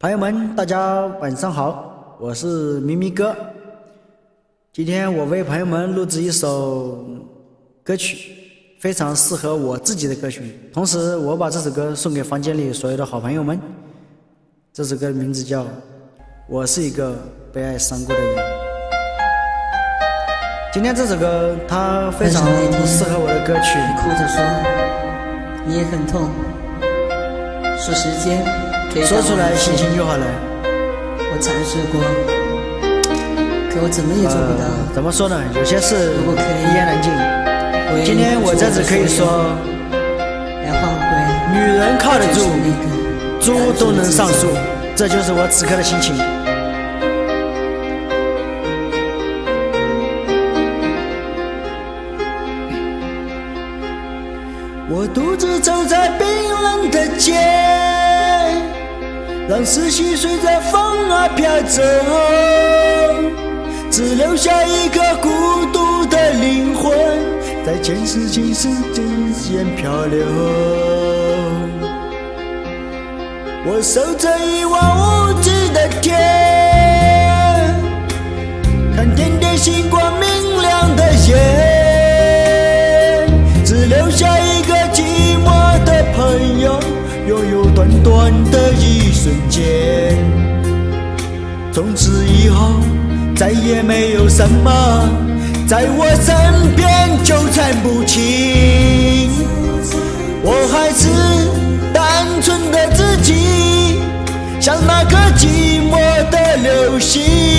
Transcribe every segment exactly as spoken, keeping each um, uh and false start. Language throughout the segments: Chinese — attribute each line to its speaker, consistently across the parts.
Speaker 1: 朋友们，大家晚上好，我是咪咪哥。今天我为朋友们录制一首歌曲，非常适合我自己的歌曲。同时，我把这首歌送给房间里所有的好朋友们。这首歌的名字叫《我是一个被爱伤过的人》。今天这首歌它非常适合我的歌曲。
Speaker 2: 你哭着说，你也很痛，说时间。
Speaker 1: 说出来心情就好了。
Speaker 2: 我尝试过，可我怎么也做不到。
Speaker 1: 呃、怎么说呢？有些事
Speaker 2: 如果可以
Speaker 1: 一言难尽。今天我在这可以说，女人靠得住，猪都能上树，这就是我此刻的心情。我独自走在冰冷的街，让思绪随着风儿飘走，只留下一个孤独的灵魂，在前世今生之间漂流。我守着一望无际的天，看点点星光明亮的夜，只留下一个寂寞的朋友，拥有短短的一瞬间。从此以后再也没有什么在我身边纠缠不清，我还是单纯的自己，像那颗寂寞的流星。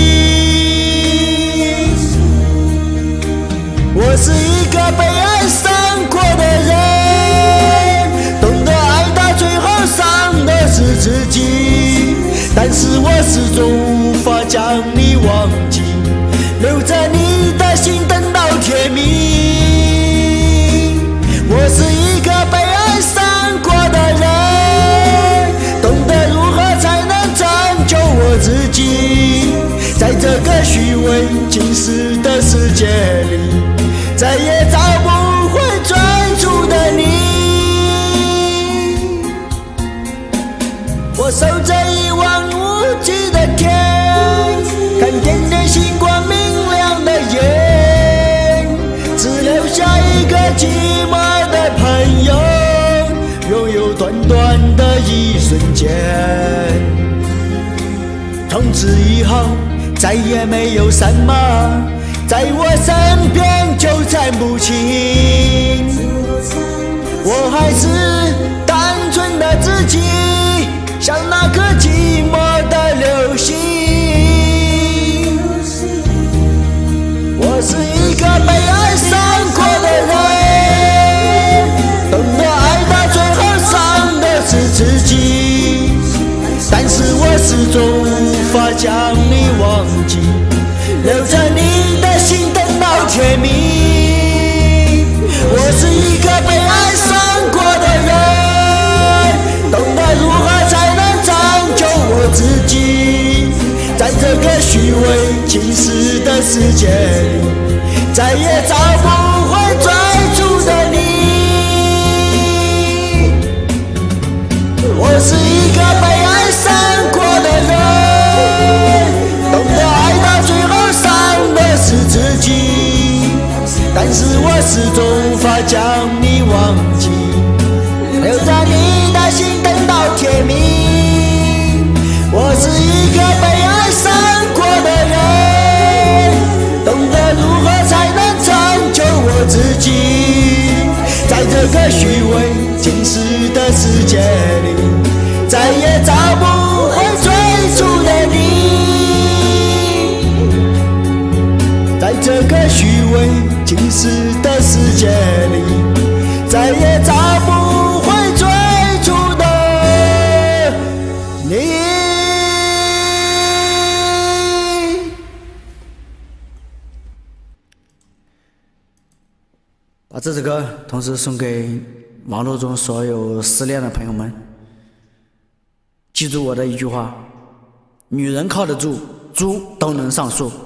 Speaker 1: 我是一个被爱伤过的人，懂得爱到最后伤的是自己，但是我始终无法将你忘记，留在你的心等到天明。我是一个被爱伤过的人，懂得如何才能拯救我自己，在这个虚伪侵蚀的世界里，再也找不回最初的你。我守着一望无际的天，看点点星光明亮的夜，只留下一个寂寞的朋友，拥有短短的一瞬间。从此以后再也没有什么在我身边纠缠不清，我还是单纯的自己，像那颗寂寞的流星。我是一个被爱伤过的人，懂得爱到最后伤的是自己，但是我始终无法将你忘记，留着你的心等到天明。我是一个被爱伤过的人，懂得如何才能拯救我自己，在这个虚伪侵蚀的世界里，再也找不回最初的你。我是一个被爱伤过的人，懂得爱到最后伤的是自己，但是我始终无法将你忘记，留在你的心等到天明。我是一个被爱伤过的人，懂得如何才能拯救我自己，在这个虚伪侵蚀的世界里，再也找不回最初的你。在这个虚伪侵蚀的世界里，再也找不回最初的你。把这首歌同时送给网络中所有失恋的朋友们，记住我的一句话：女人靠得住，猪都能上树。